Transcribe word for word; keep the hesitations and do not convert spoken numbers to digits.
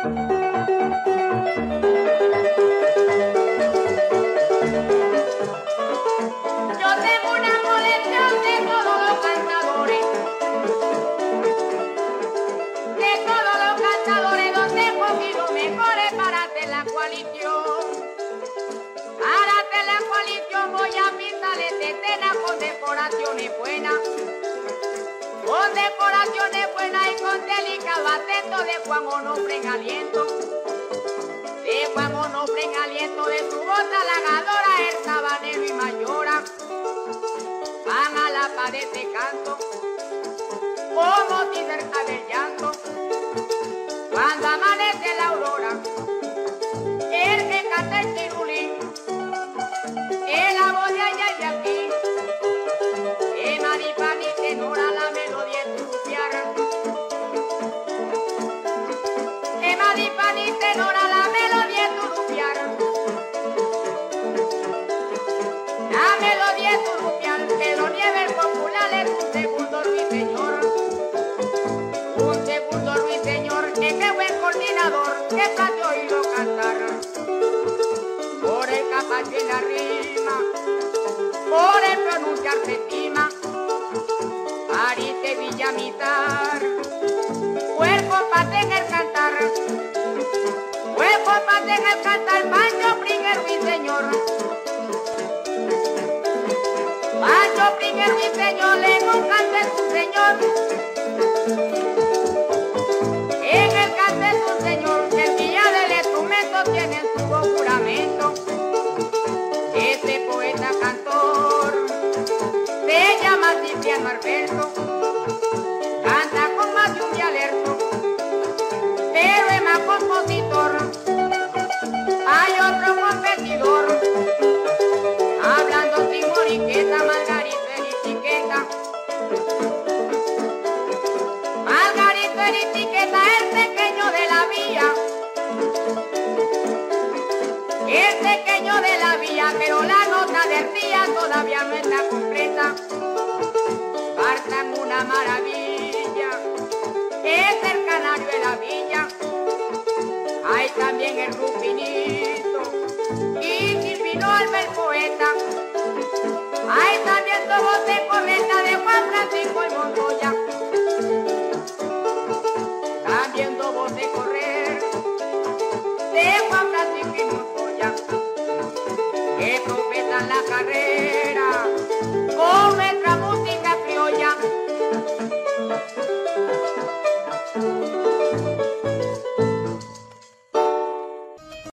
Decoraciones buenas, con decoraciones buenas y con delicado acento de Juan Onofre en aliento, de Juan Onofre en aliento, de su voz halagadora, el sabanero y mayora, van a la paz de este canto, como si cerca del llanto, cuando amanece la aurora, el que canta el tirulín, el la voz de allá y de aquí, Maripani tenora la melodía estudiar. E Maripani tenora la melodía estudiar. La melodía estudiar, Pedro Nieves popular es un segundo ruiseñor. Un segundo ruiseñor, que qué buen coordinador, que sabe oírlo cantar. Por el capacho en la rima, por el pronunciar se estima. Pariste Villamizar, cuerpo pate en el cantar, cuerpo pate en el cantar, Pancho Pringer Ruiseñor, Pancho Pringer Ruiseñor, en un cante es un señor, en el cante es un señor, que el guía del instrumento tiene en su voz juramento, ese poeta cantor se llama Cipriano Alberto, canta con más de un dialecto, pero es más compositor. Hay otro competidor, hablando sin moriqueta, Margarita en etiqueta. Margarita en etiqueta, el pequeño de la vía, el pequeño de la vía, pero la nota del día todavía no está completa. Partan una maravilla, es el canario de la villa, hay también el Rupinito y Silvino Alba el poeta, hay también dos voces correctas de Juan Francisco y Montoya, también dos voces correctas de Juan Francisco y Montoya, que profesan la carrera